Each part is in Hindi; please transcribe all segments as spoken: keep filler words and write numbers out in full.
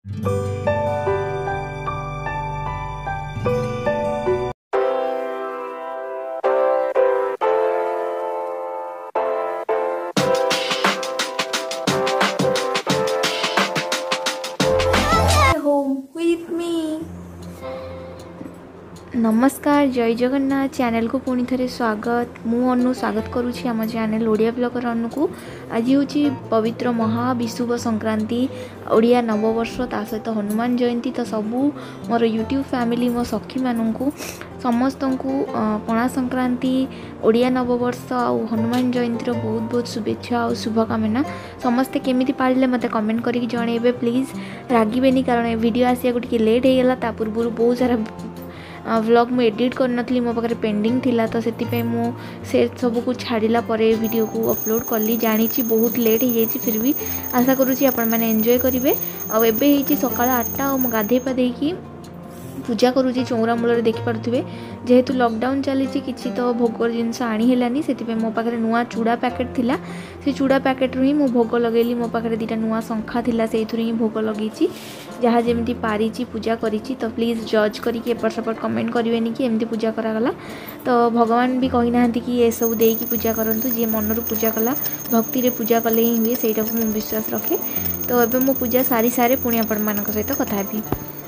नमस्कार, जय जगन्नाथ। चैनल को पुणी थे स्वागत। मु अनु स्वागत करुँची आम चैनल ओडिया ब्लॉगर अनु को। आज हूँ पवित्र महाविषुव संक्रांति, ओडिया नववर्ष, ता सहित हनुमान जयंती। तो सबू मोर यूट्यूब फैमिली मो सखी मानू समस्त को पणा संक्रांति, ओडिया नववर्ष आउ हनुमान जयंती बहुत बहुत शुभेच्छा और शुभकामना। समस्ते केमिति पाळिले मते कमेंट करके जणेबे प्लीज, रागिबेनी कारण वीडियो आसिया को टिके लेट हो गला। ता पूर्व बहुत सारा व्लॉग मु एडिट कर नथली, मो पाखे पेंडिंग थिला, तो से मु से सब को छाड़िला परे वीडियो को अपलोड कली। जानी बहुत लेट हो जाइए, फिर भी आशा करुँची आपण मैंने एंजॉय करेंगे। आउ एबे होइछि सकाळ आठटा और गाधे पाधे की पूजा करुँची चौरा मूल देखिपे। जेहेतु लॉकडाउन चली किसी तो भोग जिनस आनी से मो पाखे नुआ चूड़ा पैकेट थिला, से चूड़ा पैकेट ही मु भोग लगेली। मो पाखे दीटा नुआ शंखा थिला, से ही भोग लगे जहाँ जमी पारी पूजा करी। तो प्लीज जज करके एपट सेपट कमेंट करेंगे कि एमती पूजा करागला। तो भगवान भी कही ना कि ये सब दे पूजा करूँ, जी मनरू पूजा कला भक्ति रे पूजा कले ही हुए, से मुझे विश्वास रखे। तो एबे मो पूजा सारी सारे पुणी आपण मान सहित कथा हेबी।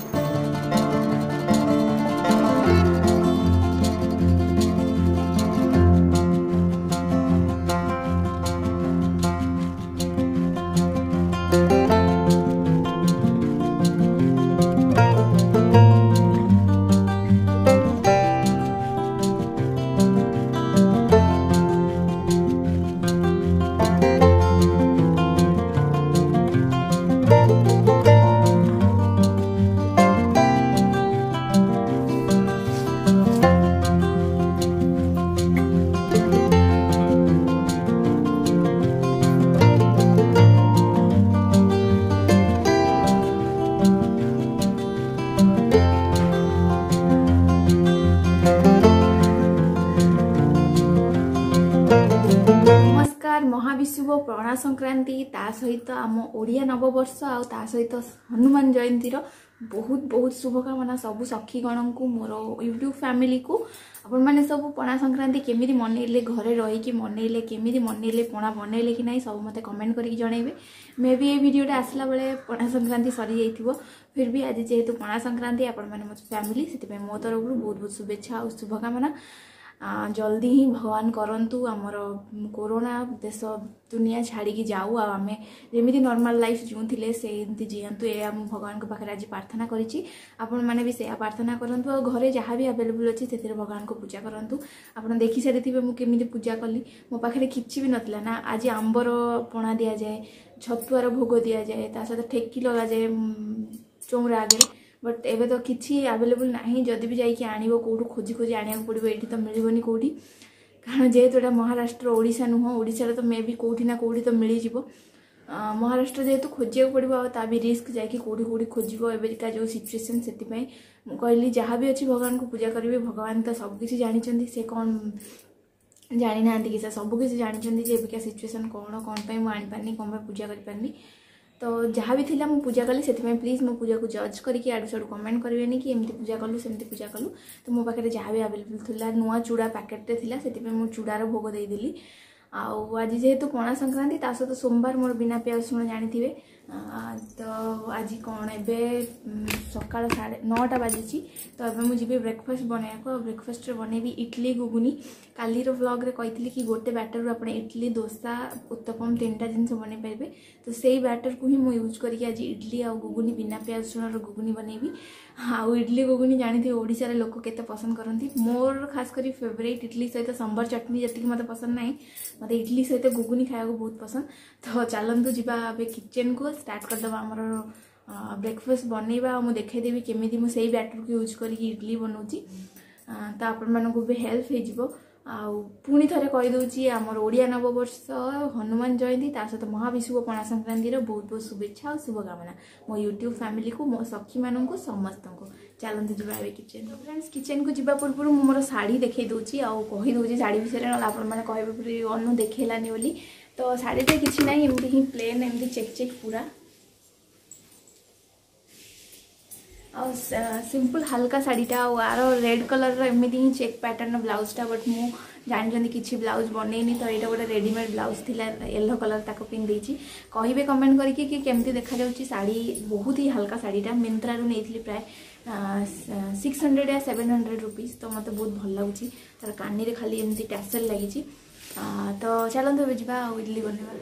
महाविषुव पणा संक्रांति, ता सहित आम ओडिया नववर्ष आ ता सहित हनुमान जयंती बहुत बहुत शुभकामना सबू सखीगण को, मोर यूट्यूब फैमिली को। आपण मैंने सब पणा संक्रांति केमिति मनइले, घरे रही मनइले, केमिति मनइले, पणा बनइले कि नहीं, सब मते कमेंट करके जणेबे। मे भी ये वीडियोटा आसला बेले पणा संक्रांति सरी जाइथिबो, फिर भी आज जेहेतु पणा संक्रांति आपण मैंने मो फैमिली से मो तरफ बहुत बहुत शुभेच्छा और शुभकामना। जल्दी ही भगवान करंतु आमर कोरोना देश दुनिया छाड़ी जाऊ, आम जमी नॉर्मल लाइफ जीउथिले से जीतु, ये भगवान को पाखे आज प्रार्थना करिछि। आपण माने भी से प्रार्थना करंतु और घरे जहाँ भी अवेलेबल अच्छी से भगवान को पूजा करंतु। आपण देखि सारी मु केमिति पूजा कली, मो पाखे किछि भी नथिला ना। आज आंबर पणा दिया जाए, छतुआर भोग दिया जाए, ता सहित ठेकी लगा जाए चौरा आगे, बट एबे तो किसी अवेलेबल नहीं। जदि भी जाइए आनिबो कोठू खोजी खोजी आनिया पड़ो, ये तो मिलबनी कोठी, कारण जेहेतु एटा महाराष्ट्र ओडिशा नुह, ओडिशा तो मे भी कोठी ना कोठी तो मिल जिवो। महाराष्ट्र जेहेतु खोजिया पड़ो, ता भी रिस्क जाकि कोठी कोठी खोजिबो एबेका जो सिचुएशन, से कहली जहाँ भी अच्छी भगवान को पूजा करेंगे। भगवान तो सबकिछि जानिछन्ति, से कौन जानी ना कि से सबकिछि जानिछन्ति जे एबेका सिचुएशन कौन कौन पे मु आनि पारनी, कौन पे पूजा करि पारनी। तो जहाँ भी थिला मु पूजा कली, से प्लीज मो पूजा को जज करके आड़ू साड़ू कमेंट करेंगे कि एमती पूजा कलु सेमती पूजा कलु। तो मो पाखे जहाँ भी अवेलेबल थिला, नुआ चूड़ा पैकेट थिला, से मु चूड़ार भोग देदेली। आउ आज जेहेतु पणा संक्रांति, ता सहित सोमवार मोर बिना प्याज रसुण जानी। तो आज कौन ए सकाल साढ़े नौटा बाजी, तो अब मुझे ब्रेकफास्ट बनवाक। ब्रेकफास्ट बनैबी इडली गुगुनी। कालीर व्लॉग रे कही कि गोटे बैटर आप इडली डोसा उत्तपम तीन टा जिन बन पारे। तो से बैटर को ही मुझे यूज करके आज इडली आ गुगुनी बिना प्याज रसुण गुगुनी बनैबी। आउ इडली गुगुनी जानी ओडिशा रे लोक केते पसंद करती। मोर खास करी फेवरेट इडली सहित सांबर चटनी जी मत पसंद ना, मत इडली सहित गुगुनी खाया बहुत पसंद। तो चलतु जा किचन को स्टार्ट करदे आमर ब्रेकफास्ट बनइबा। मुझे देखदेवी केमी मुझे बैटर को यूज करके इडली बनाऊँगी, तो आपण मानक भी हेल्प हो। पुणी थे कहीदे आमर ओडिया नववर्ष हनुमान जयंती, ता सहित महाविषुव पणा संक्रांति बहुत बहुत शुभेच्छा और शुभकामना मो यूट्यूब फैमिली को, मो सखी मान को, समस्त को। चलते जा किचन। फ्रेंड्स किचन को जीवा पूर्व मोर शाढ़ी देखई दूची आ कहीदे शाढ़ी विषय ना आपने कहे अनु देखलानी बोली। तो शाढ़ी तो किसी ना एमती ही प्लेन एमती चेक चेक पूरा आ सिंपल हल्का साड़ीटा आर रेड कलर एमती ही चेक पैटर्न ब्लाउजटा बट मु जानते किसी ब्लाउज बनईनी तो यहाँ गोटे रेडीमेड ब्लाउज थी येलो कलर ताको पिंधे कहे कमेंट करके कि केमती देखा जाउची साड़ी बहुत ही हल्का साड़ीटा मिंत्रा रू नहीं प्राय सिक्स हंड्रेड या सेवेन हंड्रेड रुपीज तो मत बहुत भल लगुच तार कानी खाली एमती टैसल लगी तो चलते जा इडली बनवा।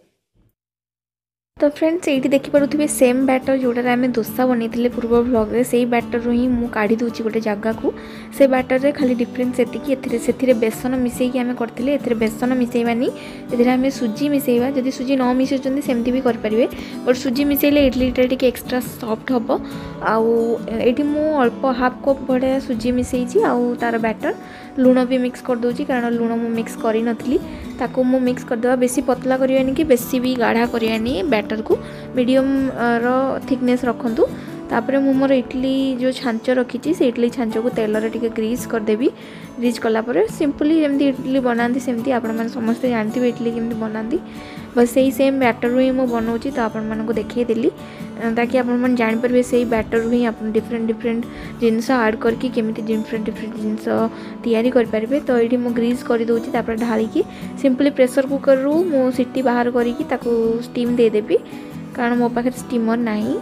तो फ्रेंड्स ये देखिपे सेम बैटर जोटा आम दोसा बनई पूर्व व्लॉग से बैटर रू ही मुझे काढ़ी दूसरी गोटे जगह को से बैटर रे खाली डिफरेंस एतिकी से बेसन मिसेकी आम करते ए बेसन मिसेबानी ए सुजी मिसेबा जदि सुजी न मिसुँच सेमती भी करेंगे बट सुजी मिसेले इडलीटा टी एक्सट्रा सॉफ्ट हम आउट मु अल्प हाफ कप भाया सुजी मिसई आउ तार बैटर लुण भी मिक्स कर दूची कारण लुण मु मिक्स करी नथली ताको मु मिक्स करदेवा बेसी पतला करवानी कि बेसी भी गाढ़ा करवानी बैटर को मीडियम रो थिकनेस रखंतु तापरे मु मोर इडली जो छांच रखी से इडली छांच को तेल रे टिके ग्रीस कर देबी ग्रीस कला परे सिंपली जेमती इडली बनाती सेमती आपण माने समस्त जानथिबे इडली केमती बनाती बस सही सेम बैटर रू ही मु बनाउची तो आपण मानको देखै देली ताकि आपण मन जानि परबे सही बैटर रू ही आपण डिफरेंट डिफरेंट जिंस ऐड करके केमती डिफरेंट डिफरेंट जिंस तैयारी कर पारबे तो एठी मु ग्रीस कर दोची तापर ढाली की सिंपली प्रेशर कुकर रू मु सिटी बाहर करी ताको स्टीम दे देबी कारण मो पाखे स्टीमर नाही।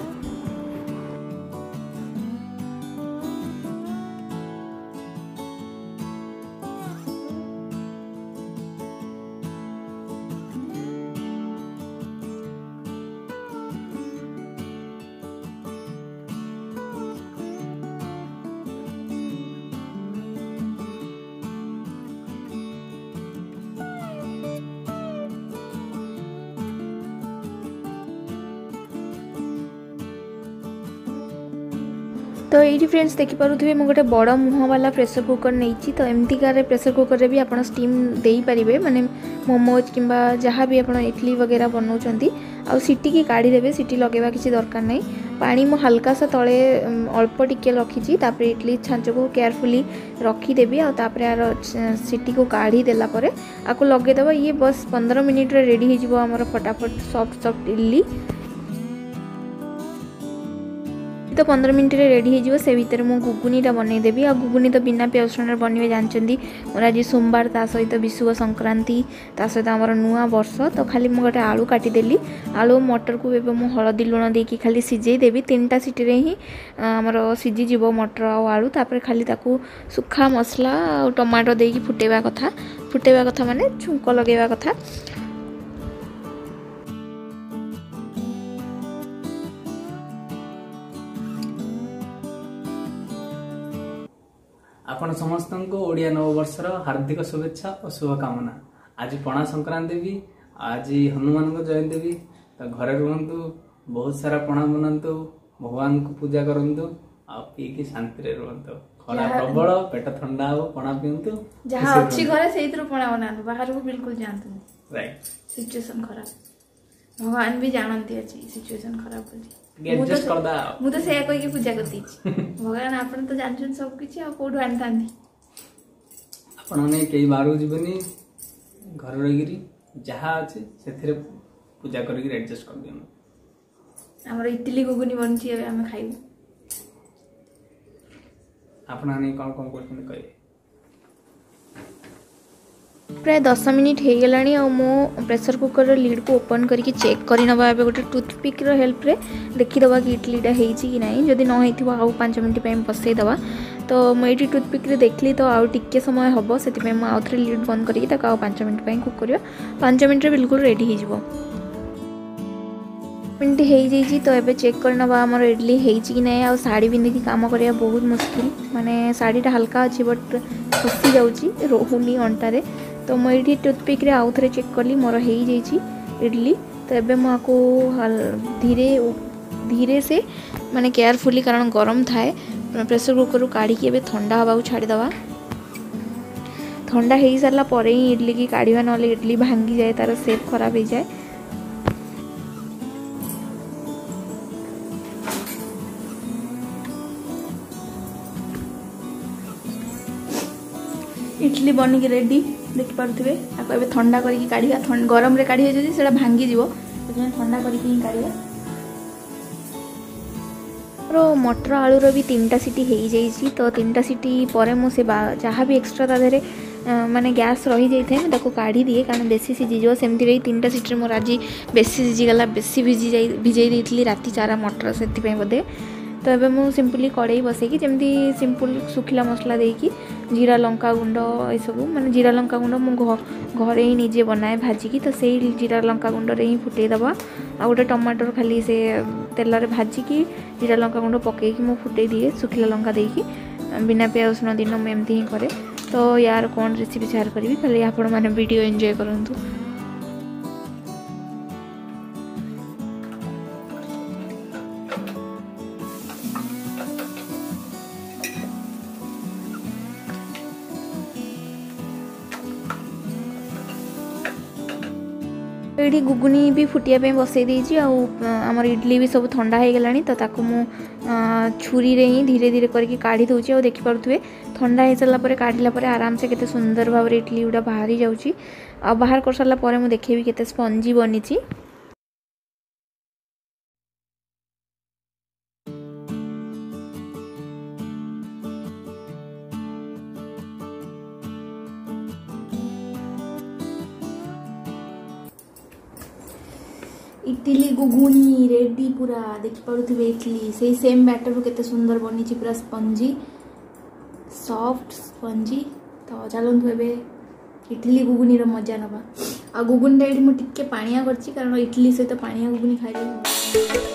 तो ये फ्रेंड्स देखिपे मुझे गोटे बड़ मुह वाला प्रेशर कुकर नहीं तो एमतीकार प्रेशर कुकर रे भी आप स्टीम दे पारे माने मोमोज कि जहाँ भी आप इडली वगैरह बनाऊँच आ सीटी की काढ़ी देवे सीटी लगेवा किसी दरकार नहीं पानी मु हल्का सा तले अल्प टिके रखी इडली छांच को केयरफुली रखीदेवी आउे यार सीटी को काढ़ी देला परे आपको लगेदेव ये बस पंद्रह मिनिट रे रेडी हो आमर फटाफट सॉफ्ट सॉफ्ट इडली तो पंद्रह मिनट रे रेडी हो से भितर मु गुगुनीटा बनईदेवी आ गुगुनी तो बिना प्याज रसुण बनवे जानते मोर आज सोमवार ता सहित विषुव संक्रांति ता सहित आमर नुआ वर्ष तो खाली मु गोटे आलू काटिदेली आलू मटर को एवं मु हलदी लुण देकी खाली सिझे देवी तीन टा सीटी रे ही आमर सिझी जीव मटर आ आलू तापर खाली ताकू सुखा मसला और टमाटो देकी फुटेवा कथा फुटेवा कथा माने छुंक लगेवा कथा। आपण समस्त को ओडिया नववर्षर हार्दिक शुभेच्छा और शुभकामना। आज पणा संक्रांति भी आज हनुमान जयंती भी तो घरे रुहतु बहुत सारा पणा बनातु भगवान को पूजा करंतु आ पी की शांति रे रुहतु खरा प्रबल पेट ठंडा हो पणा पियंतु जहां अच्छी घरे सेहितरो पणा बनातु बाहर को बिल्कुल जानतु राइट सिचुएशन खराब भगवान भी जानती अछि सिचुएशन खराब बोली एडजस्ट कर दा मु तो से कोई की पूजा करती भगवान आपन तो जानछन सब किछि आ कोड आनतांती आपण ने कई बार जीवनी घर रहिगिरी जहा अछि सेथिरे पूजा करिक एडजस्ट कर दियन हमर इडली गुगुनी बनछि अब हम खाइबो आपण ने कोन कोन करछन कहि प्राय दस मिनिट हो गलानी आ मो प्रेशर कुकर लीड को ओपन करके चेक कर नवा गोटे टूथपिक हेल्प रे देखीदवा कि इडलीटा होती कि नहीं जदि न हो आउ पाँच मिनट पर बसईदवा तो मुझे टूथपिक रे देखली तो आउ टिके समय हम से आउ थे लीड बंद करके आउ पाँच मिनट पर कुक कर पाँच मिनट बिल्कुल रेडी हो मिनट हो जाइए तो ये चेक करनवा आमर इडली होती कि नहीं आ शाड़ी पिंधिकी काम करवा बहुत मुस्किल माने शाड़ीटा हल्का अच्छी बट खसी जाऊँगी रोहुनी अंटारे तो मुझे टूथपिक रे आउ थे चेक कली मोर हो जाइए इडली तो ये मुझको धीरे धीरे से माने केयरफुली कारण गरम थाए प्रेशर कुकर काढ़ी एवं ठंडा हवा छाड़ीदवा ठंडा हो सारा पर ही इडली की काढ़ा ना इडली भांगी जाए तार सेप खराब हो जाए इडली बनिकी रेडी देखिपे आपको ठंडा करके काढ़ा गरम रे काढ़ी जदि से भांगी जीव ठंडा करके काढ़ा मोर मटर आलूर भी तीन टा सीटी हो जाइए तो तीन टा सीटी पर मुझे जहाँ भी एक्सट्रा ता देहरे माने गैस रही जाए मुझे काढ़ी दिए कारण बेसी सीझीज सेमती तीन टा सीटी मोर आज बेसी सीझीगला बेसी भिजी जा भिजई देती राति सारा मटर से बोधे तो ये मुझे सिंपली कड़े बसैकी जमी सिंपल सुखिला मसला देकी जीरा लंका गुंड ये सब माने जीरा लंका गुंड मु घरे ही निजे बनाए भाजिकी तो से जीरा लंका गुंड रे ही फुटेदबा आ गोटे टमाटर खाली से तेल रे भाजिकी जीरा लंका गुंड पकईकी मु फुटे दिए सुखिला लंका देकी बिना प्याज रसुण दिन मुझे एमती ही करे तो यार कौन रेसिपी शेयर करी खाली आपण मैंने वीडियो एंजॉय करंतु। ये गुगुनी भी फुटिया बसई देजी आमर इडली भी सब ठंडा हो गलानी तो ताकू मु छुरी रे ही धीरे धीरे करके काढ़ी दूची और देखि पारुथुवे ठंडा हो सारा पर काढ़ला पर आराम से केते सुंदर भाव इडली गुड़ा बाहरी जाउची आ बाहर कर सारा पर मु देखेबी केते स्पंजी बनीची। इडली गुगुनी रेडी पूरा देखि पारुथुवे इडली से सेम बैटर रू केते सुंदर बनी पूरा स्पंजी सॉफ्ट स्पंजी तो चलतु ए इडली गुगुनी मजा नवा आ गुगुनी ये मुझे टिके पानिया करछि कारण इडली सहित तो पानिया गुगुनी खाई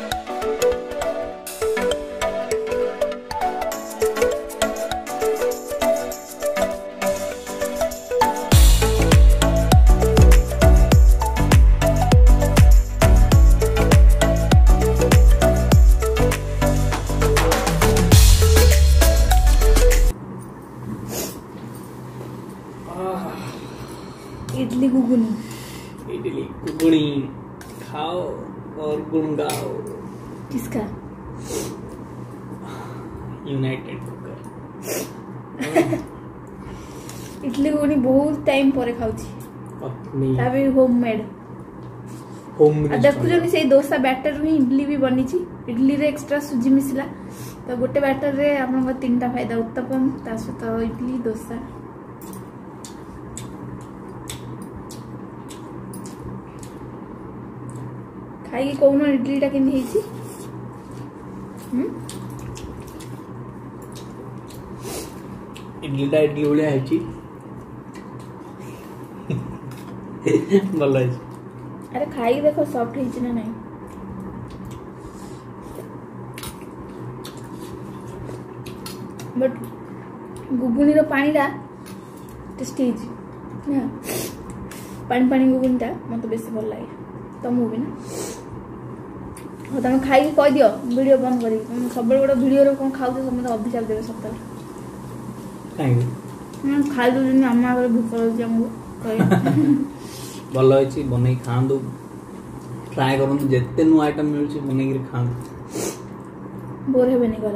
इडली गुगुनी इडली गुगुनी खाओ और गुण गाओ। किसका? United cooker. इडली गुगुनी बहुत टाइम पर खाउची ताबे होममेड होममेड देखु जनी से डोसा बैटर रू इडली भी बनी छी इडली रे एक्स्ट्रा सुजी मिसला तो गोटे बैटर रे आपन को तीन टा फायदा उत्तपम ता सहित इडली डोसा खाई कौन इडलीटा के इडलीटा इडली भाया है भल है। अरे खाई देखो सॉफ्ट है ना नहीं बट गुगुनी रो पानी टा टेस्टी है पानी पानी गुगुनी टा मत बेसी भल लगे तुमको भी ना हाँ तुम खाई कह दियो वीडियो बंद कर सब गोटे वीडियो कौन खाऊ समझ अभिशाप देवे सप्ताह खाई दूसरी आम आगे भूख लगे भल है बन खातु ट्राए करूँ जिते नुआ आइटम मिलूँ बन खातु बोर हे घरे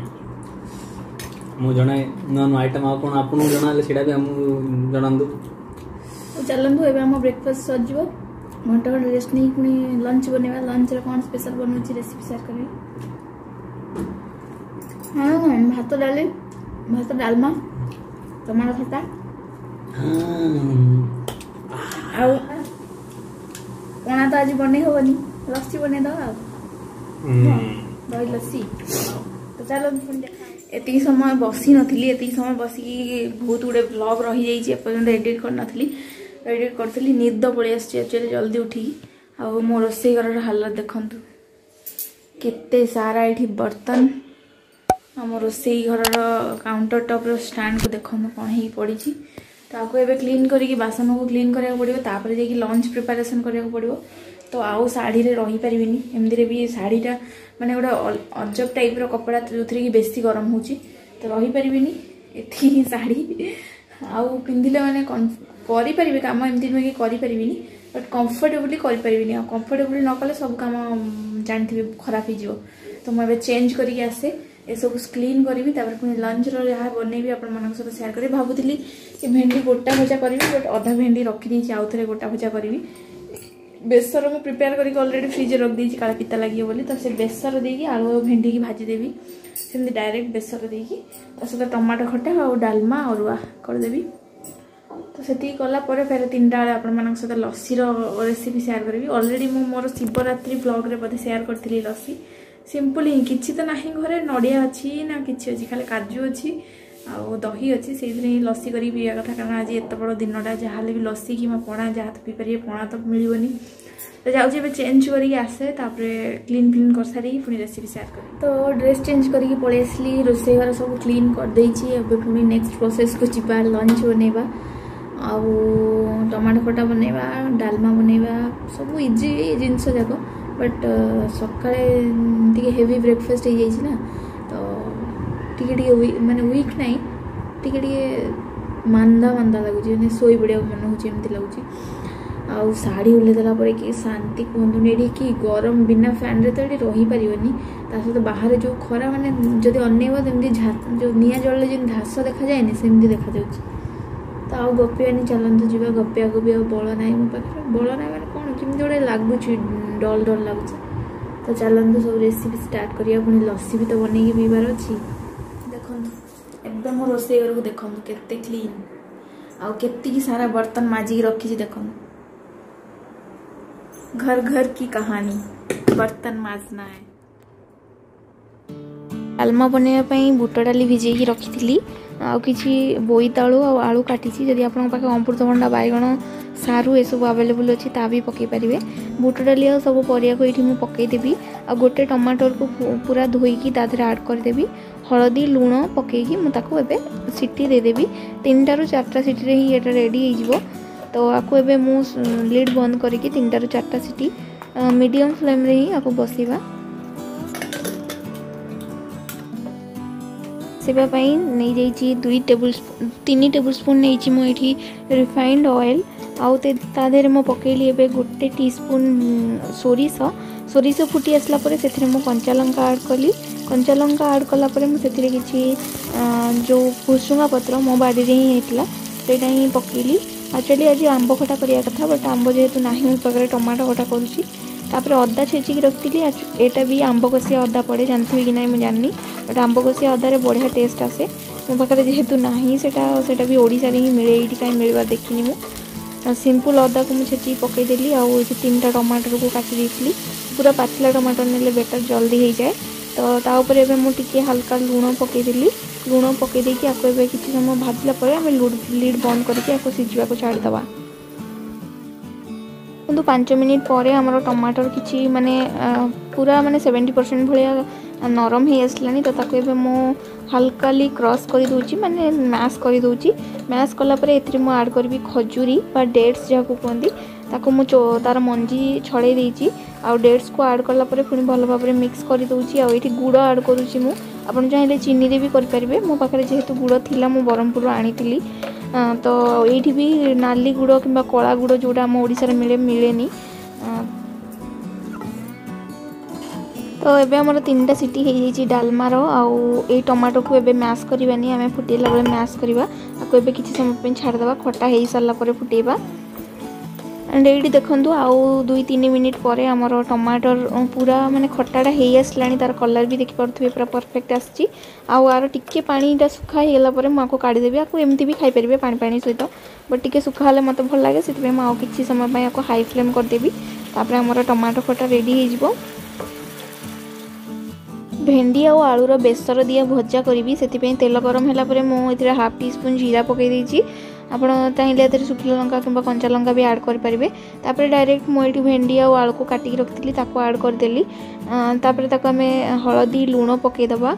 मु जड़े नुआ नुआ आइटम आ कौन आपको जना भी आमको जनातु चलतु ए ब्रेकफास्ट सर घंटा घंटा रेस्ट नहीं पुणी लंच बनवा लंच रे कौन स्पेशल बनउची रेसिपी शेयर करबी। हाँ भात डाली भात डालमा टमाटर खट्टा आउ कोना तो आज बने होनी लस्सी बने दो दही लस्सी तो चलो एति समय बसी नथली एति समय बसी बहुत गुड़े ब्लॉग रही जाइए एपर्यंत एडिट कर नथली एडिट करी निद पलि आक्चुअली जल्दी उठिकी आ मो रोसई घर हालत देखु केते सारा ये बर्तन आम रोसई घर काउंटर टॉप रो स्टैंड को देखो कौन हो पड़ी ताको एबे क्लीन करके बासन को क्लीन करा पड़ो तापर जाकि लंच प्रिपरेशन करा पड़ो तो आउ साड़ी रे रही पारिबिनी एमदी भी साड़ीटा माने गोटे अजब टाइप रो कपड़ा जो कि बेसी गरम होची तो रही पारिबिनी एथि साड़ी आउ पिंधिले माने करि परिबे काम एमदी नुहे कि करि परिबिनी बट कंफर्टेबली करि परिबिनी आ कंफर्टेबली न कले सब काम जानथिबे खराब हो जिवो तो मैं चेंज करके आसे ए सब क्लीन करी तापर पुणी लंच रो जहाँ बनैबी आपण मन सहित शेयर करी भाबुतिली कि भेंडी गोटा भजा करी बट अधा भेंडी रखी देछि आउ थरे गोटा भजा करी बेसर मुझे प्रिपेयर करके ऑलरेडी फ्रिज रख दी काला पिता लगे बोली तो से बेसर देकी आलू और भेंडी की भाजीदेवी सेमती डायरेक्ट बेसर देकी सहित टमाटो खटा और डालमा अरुआ करदेवी तो से कला फेर तीन टा आपण सहित लस्सीर रेसिपी शेयर करी ऑलरेडी मु मोर शिवरात्रि ब्लॉग रे बोधे शेयर करती लस्सी सिंपल ही किसी तो ना घरे नड़िया अच्छी ना कि अच्छी खाली काजू अच्छी आउ दही अच्छी से लस्सी कर पीवा कथा कारण आज एत बड़ दिनटा जहाँ भी लस्सी कि पणा जहाँ तो पीपर पणा तो मिलनी तो जाऊँगी चेंज करके आसे क्लीन क्लीन कर सारी पुणी रेसिपी शेयर कर तो ड्रेस चेंज करके पलि आसली रोसे घर सब क्लीन करदे पुणी नेक्स्ट प्रोसेस को जीवा लंच बनैबा आउ टमाटो खटा बनैबा डालमा बनैबा सब इजी जिनस जाक बट सकाଳେ हेवी ब्रेकफास्ट हो जाइए ना तो टिके टिके माने वीक नहीं टिके टिके मांदा मांदा लगुच शोई पड़ा मन होमती लगुच आउ शाढ़ी ओल्हेदेला कि शांति कहतुनि ये कि गरम बिना फैन रे तो ये रही पारिबनी सहित बाहर जो खरा माने जदि अनेबी जो निआ जल जो घास देखा जाए सेमती देखा जाउछि तो आउ गपियानी चलतु जा गपिया गपी आ बल ना मो पाखे बल ना मैंने कौन केमी गोटे लगुच डल डल लगुच तो चलतु सब रेसिपी स्टार्ट करिया पुणी लस्सी भी तो बनैकी पीबार अच्छी देखो एकदम मो रोसे घर को देखो केते क्लीन आउ केतिकी सारा बर्तन माजिक रखी देखो घर घर की कहानी बर्तन माजना है डालमा बनवाई बुट डाली भिजेकी रखी थी आउ किसी बोईतालु आ आलू काटी जदि आप अमृतभंडा बैगण सारू ये सब अवेलेबल अच्छी ता भी पकई पारे बुट डाली आ सब परिया को ये पकईदेवी आ गोटे टमाटर को पूरा धोईकी तादेह आड करदेवी हलदी लुण पकईकी मुझे सीटी देदेवी तीन टारू चार्टा सीटी ही ये रेडी हो तो आपको एबे मु लिड बंद करके तीन टारू चार्टा सीटी मीडियम फ्लेम रे ही आपको बसैबा सेवाई नहीं जाइए दुई टेबल तीन टेबल स्पून नहीं मुझे रिफाइंड ऑयल आउ तादेह मो पकईली एबे गोटे टीस्पून सोरिष सोरिष फुटी आसला परे से मो कंचा लंका आड कली कंचा लंका आड कला परे मुझे किसी जो भुसुंगा पत्र मो बाड़ी रे ही होता सेटा ही पकईली एक्चुअली आज आंब खटा करिया कथा बट आंब जेहेतु ना मो पाखे टमाटो खटा करुँची तापर अदा छेचिकी रखी एटा भी आंब कषिया अदा पड़े जानते कि ना मुझे जानी बट आंब कषिया अदारे बढ़िया टेस्ट आसे मो पाखे जेहेतु ना सेटा भी ओडिशा रे ही मिले ये कहीं मिलवा देखनी मु सिंपल अदा को मुझे छेचिकी पकईदेली आउ तीन टा टमाटर को काटी देती पूरा पाचिला टमाटर नेले बेटर जल्दी हो जाए तो ताऊपर एबे मु टिके हल्का लुण पकईदेली लुण पकई देकी आपको एबे किछि समय भाजला परे आमे लीड बंद करके आपको सिझवा को छाड़ दबा किंतु पाँच मिनिट पर आमर टमाटर किछि माने पूरा माने सेवेंटी परसेंट भाया नरम हो आसलानी तो ताको एबे मो हल्काली क्रॉस कर दूची माने मैश कर दूची मैश कला परे एथि मो ऐड करबी खजूरी बा डेट्स जाको कहंदी ताको मो तार मंजी छड़े देची आ डेट्स को ऐड कला परे पुणी भल भाव मिक्स कर दूची आ एठी गुड़ ऐड करूची मु आपन चाहिले चीनी रे भी कर परिबे मो पाखरे जेहेतु गुड़ थिला मो बरहमपुर आनीतिली तो ये भी नाली गुड़ कि कला गुड़ जोटा आम ओडिशा रे मिले मिलेनी तो एबे हमर तीन टा सीटी हो जाइए डालमार आउ ए टमाटो को एबे मैश करवानी आम फुटेला बेले मैश करवा आपको एबे किछि समय छाड़देवा खटा हो सारा पर फुटेबा एंड ये देखूँ आउ दुई तीन मिनिट पर आमर टमाटर पूरा माने खटाटा हो आसला तार कलर भी देखिपे पूरा परफेक्ट आसी आर टिके पानीटा सुखा होगा पर मुझे काढ़ीदेवी आपको एमती भी खाई पारे पानी पानी सहित बट टिके सुखा हेल्ले मत भल लगे से मुझे किसी समय आपको हाई फ्लेम करदेवी तापर आमर टमाटो खटा रेडी हो भेंडी आउ आलूर बेसर दिया भजा करी से तेल गरम है मुझे हाफ टी स्पून जीरा पकई आपड़ चाहिए सुखिला लंका कि कंचा लंका भी ऐड करेंगे तापर डायरेक्ट मुझे भेंडी आउ आलू को काटिकी रखी ऐड करदेली तापर ताको आमे हलदी लुण पकईदबा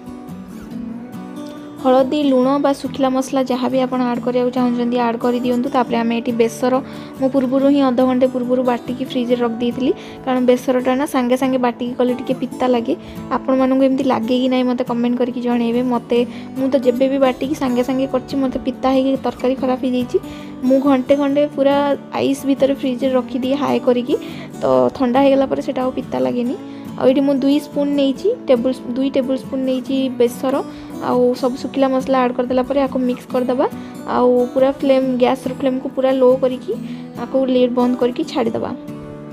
हलदी लुण बा सुखिला मसला जहाँ भी आप ऐड करा चाहते ऐड कर दिंतु तापर आम ये बेसर मो पूर्व ही अध घंटे पूर्व बाटिकी फ्रिज रख दी कारण बेसरटा ना सांगे सांगे बाटिकी कले टिके पिता लगे आपण मानू एमती लगे कि ना मत कमेंट करके जनइबे मते मु तो जेबे भी बाटिकी सांगे सांगे करछि मते पिता है तरकारी खराब हो जाइए मु घंटे घंटे पूरा आइस भितर फ्रिज रखी दिए हाई करिकी तो ठंडा हो गला पर सेटा आ पिता लगेनी आ ये मुझे दुई स्पून नहीं टेबल दुई टेबल स्पून नहीं बेसर आउ सब सुखिला मसला ऐड करदेला परे आको मिक्स करदबा आउ पूरा फ्लेम गैस फ्लेम को पूरा लो करिकी आको लीड बंद करके छाड़ीदबा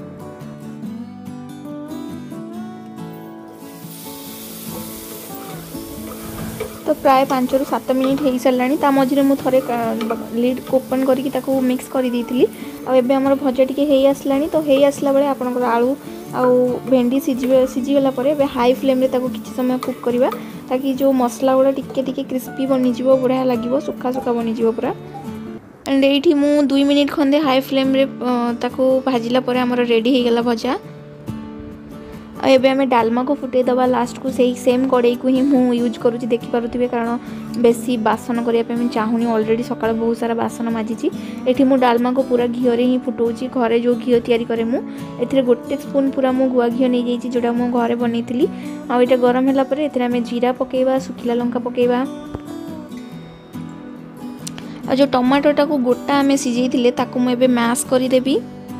तो प्राय पाँच रु सात मिनिट हो सारानी ता मझे मुझे लिड ओपन करके मिक्स कर देती आबे आम भजा टी हो आसलानी तो हो आसला बेले आपंकर आलू आउ भेंडी सीझी सीझीगला हाई फ्लेम रे ताको किसी समय कुक करवा ताकि जो मसला गुड़ा टिके टिके क्रिस्पी बनीज बढ़िया लगे सुखा सुखा बनीज पूरा एंड ये मु दुई मिनिट खंदे हाई फ्लेम रे ताको भाजिला परे हमर रेडी हो गला भजा एबे हमें डालमा को फुटे दबा लास्ट को सही सेम कड़े को ही मु यूज करूची देखि पारुथिबे कारण बेसी बासन करिया पे मैं चाहूनी ऑलरेडी सकाळ बहुत सारा बासन माजिची एठी मु डालमा को पूरा घियो रे ही फुटौची घरे जो घियो तयारी करे मु एथिरे गोटे स्पून पूरा मु गुआ घियो नै जाईची जोडा मु घरे बनैतिली आ एटा गरम होला परे एथिरे हमें जीरा पकेबा सुखिला लंका पकेबा आ जो टमाटो टा को गोटा हमें सिझैतिले ताकू मु एबे मैश करि देबी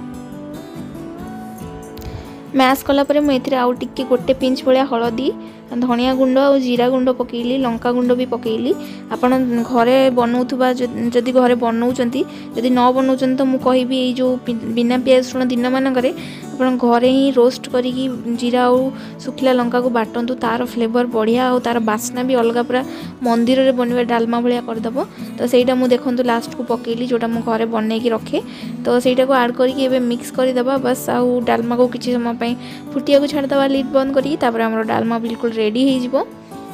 मैश कला परे मुझे आउ टिके गोटे पिंच भाया हलदी धनिया गुंड और जीरा गुंड पकेली लंका गुंड भी पकेली आपन घरे बनाऊथुबा जदि घरे बनाउचंती जदि न बनाउचंती तो मु कहबी ए जो बिना प्याज रसुण दिन मानकरे आपन घरे ही रोस्ट करिकी जीरा और सुखिला लंका को बाटंतु तार फ्लेवर बढ़िया और तार बास्ना भी अलग पूरा मंदिर रे बनवा डालमा भाया करदब तो सेटा मु देखंतु लास्ट को पकेली जोटा मु घरे बनैकी रखे तो सेटा को ऐड करके एबे मिक्स कर दबा बस आउ डालमा को किछि समय पई फुटिया को छाड़ दबा लिड बंद करी तापर हमर डालमा बिल्कुल रेडी हो जिवो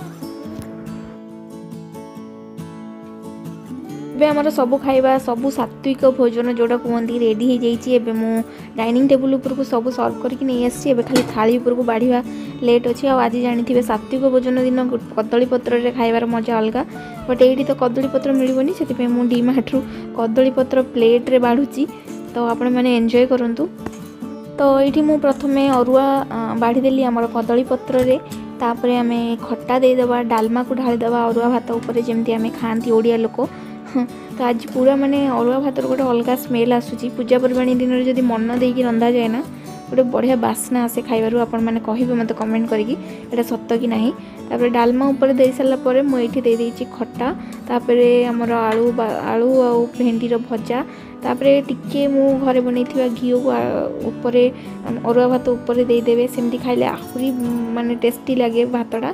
एबे हमर सब खाइबा सब सात्विक भोजन जोड़ा कहती रेडी हो जाइए एबे मु डाइनिंग टेबल ऊपर को सब सर्व करके नहीं आसी एबे खाली थाली ऊपर को बाढ़िया लेट अच्छी आज जानी सात्विक भोजन दिन कदली पत्र रे खाइबार मजा अलग बट ये तो कदली पत्र मिलबनी से मु डीमार्ट रु कदली पत्र प्लेट रे बाढ़ुची तो आपण मैंने एंजॉय करंतु तो ये मु प्रथमे अरुआ बाढ़ीदेली आमर कदली पत्र रे तापरे आमे खट्टा देदेबा डालमा को ढालीदेबा अरुआ भात ऊपर जमती आमे खाती ओडिया लोक तो आज पूरा माने अरुआ भातर गोटे अलग स्मेल आसूची पूजा पर्वाणी दिन में जब मन देकी रंधा जाए ना गोटे बढ़िया बास्ना आसे खाइबारु आपण माने कहिबे मते कमेंट करिकी एटा सत्य कि नाही तापरे डालमा ऊपर दे सारा पर मुझे दे देइची खट्टा तापरे हमर आलू आलू और भेंडी रो भजा तापरे टिके मु घरे बनैथिबा घियो को ऊपर अरुआ भात ऊपर दे देबे सेमती खाइले आहुरी माने टेस्टी लागे भातटा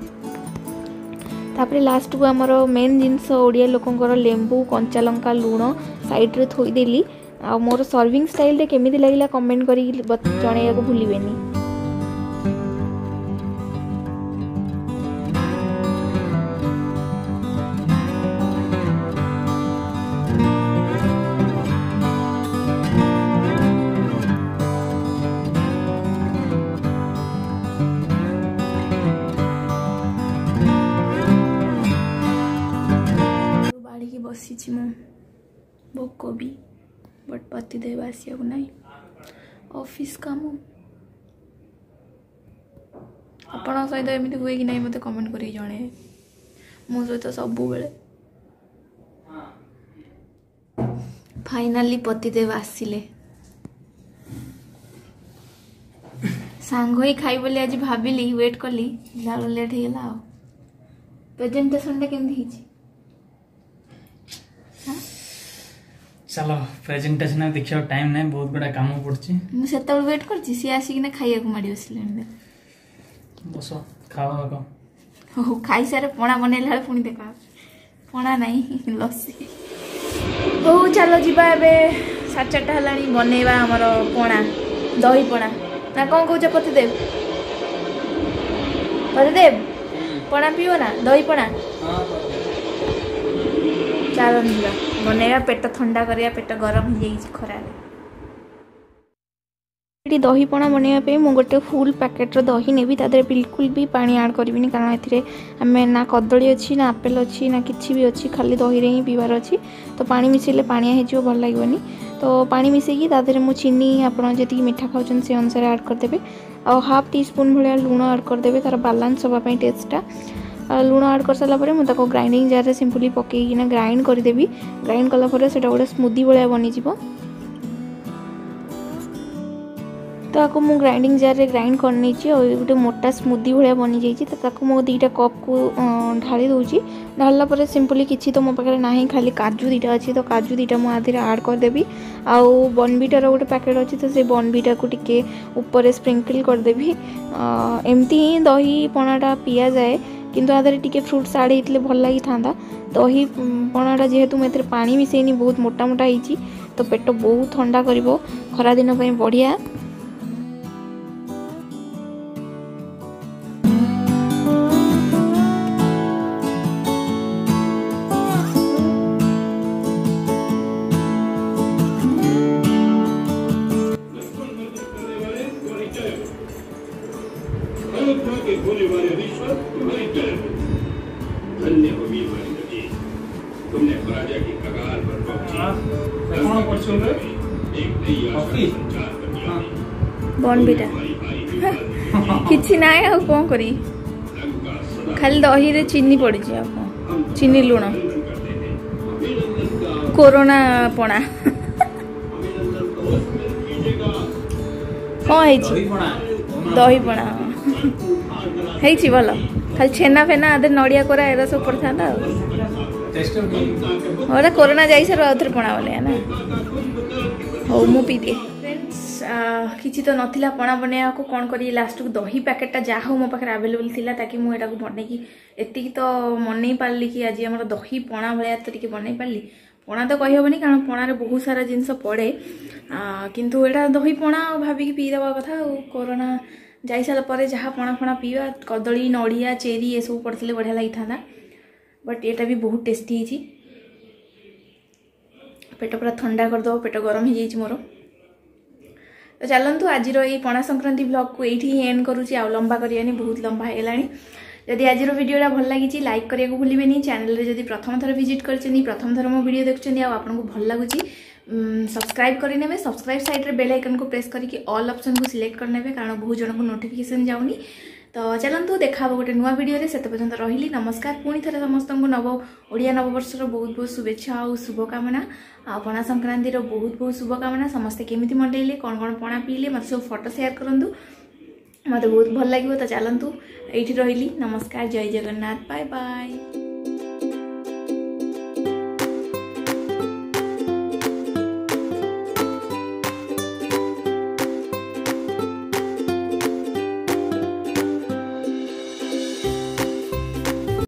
तापरे लास्ट को आमर मेन जिनस ओडिया लोकंकर लेंबू कंचा लंका लुण साइड रे थोई देली आ मोर सर्विंग स्टाइल रे केमिति लागिला कमेंट करी जणैया को भूलिबेनी बसी मु भोक भी बट पति देव आसिया को नहीं ऑफिस काम आपण सहित एमती हुए कि नहीं मत कमेंट कर जणे मो सहित सब बेले फाइनाली पति देव आसिले सांग ही खाई बोली आज भाविली वेट कली लाल लेट होगा प्रेजेंटेशन टा केमती हिची चलो प्रेजेंटेशन देखियो टाइम नहीं बहुत बड़ा काम पड़ची मु सेता वेट करची सी आसी किना खाइया को माडी बसलेन बसो खाओ को हो खाई सारे पणा बनेला पुणी देखा पणा नहीं लस्सी हो चलो जीवा एबे सात चारटा हलानी बनेबा हमर पणा दही पणा ना कोन कहू पति देव पति देव पणा पियो ना दही पणा हां चलो जीवा बनेगा पेट ठंडा करिया पेट गरम हो जाई खरा रे दही पणा बनैया पे मु गोटे फुल पैकेट रो दही नेबी तादरे बिल्कुल भी पानी ऐड करबिनी कारण एथिरे हमें ना कदली अच्छी ना आपेल अच्छी ना किछि भी अच्छी खाली दही रे ही पीबार अच्छी तो पानी मिसेले पानिया हे जो भल लागोनी तो पानी मिसेकी तादरे मु चीनी आपण जति मीठा खाउछन से अनुसार ऐड कर देबे और हाफ टी स्पून भलिया लूण ऐड कर देबे तार बैलेंस होबा पई टेस्टटा लूण ऐड कर सारा पर मुझे ग्राइंडिंग जार रे सिंपली पकईकिना ग्राइंड करदेवी ग्राइंड कलापर से गोटे स्मूदी भाया बनीज तो आपको मु ग्राइंडिंग जार रे ग्राइंड करनी और गोटे मोटा स्मूदी भाया बनी जाइए तो ताको मु दुईटा कप को ढाली दूची ढाला पर सिंपली किसी तो मो पाखे ना खाली काजू दुईटा अच्छी तो काजू दुईटा मुझे आधे ऐड करदेवी आउ बॉर्नविटार गोटे पैकेट अच्छी तो से बॉर्नविटा को टिके ऊपर स्प्रिंकल करदेवी एमती ही दही पणाटा पिया जाए किंतु आदर टिके फ्रुट्स आड होते भल लगी था। दही पणाटा जेहेतु मुझे पानी मिसेनी बहुत मोटा मोटा होती तो पेट बहुत ठंडा कर खरा दिन बढ़िया। धन्य हो वीर महेंद्र जी, तुमने राजा की कगार पर पहुंची एक नई आशा संचार कर दिया। बॉर्नविटा किछि नाय आ कोन करी खाली दही रे चीनी पड़ी जे आ चीनी लूण कोरोना पणा कौन है दही पणा है भल खाली छेना फेना आधे नड़िया कोरा एरा सब पड़ था कोरोना जाई सर आउथरे पणा बोले ना हो मु पी दिए। फ्रेंड्स किसी तो नथिला पणा बनैया को कौन करी लास्ट को दही पैकेटा जहाँ हो मो पाखे आवेलेबल थिला ताकि मु एटा को बनै कि एति तो मन पारली कि आज हमर दही पणा भलिया तो टिके बनै पारली। पणा तो कहि होबनी कारण पणा रे बहुत सारा जिंस पड़े किंतु एटा दही पणा भाबी कि पी देबा कथा। कोरोना जाई साला परे जहाँ पणा फणा पीवा कदली नड़िया चेरी ये सब पड़ते बढ़िया लगी था। बट एटा भी बहुत टेस्टी है। पेट पूरा ठंडा करदे पेट गरम हो जाइए मोर। तो चलतु आज पणा संक्रांति ब्लॉग को ये एंड करुँची आ लंबा करनी बहुत लंबा है। जदि आज वीडियो भल लगी लाइक करने को भूलें। चैनल रे जदि प्रथम थर विजिट कर प्रथम थर मो वीडियो देखुं आपको भल लगुच सब्सक्राइब करने सब्सक्राइब साइड रे बेल आइकन को प्रेस करके ऑल ऑप्शन को सिलेक्ट करने कारण बहुत जन को नोटिफिकेशन जाऊनी। तो चलतु देखा गोटे नुआ वीडियो से पर्यंत रही नमस्कार। पुणी थे समस्त नव ओडिया नववर्ष बहुत बहुत शुभेच्छा और शुभकामना। आ पणा संक्रांति बहुत बहुत शुभकामना। समस्ते केमिति मनइले कौन कौन पणा पीले मत सब फोटो शेयर करूँ मत बहुत भल लगे। तो चलतु ये रही नमस्कार जय जगन्नाथ बाय बाय।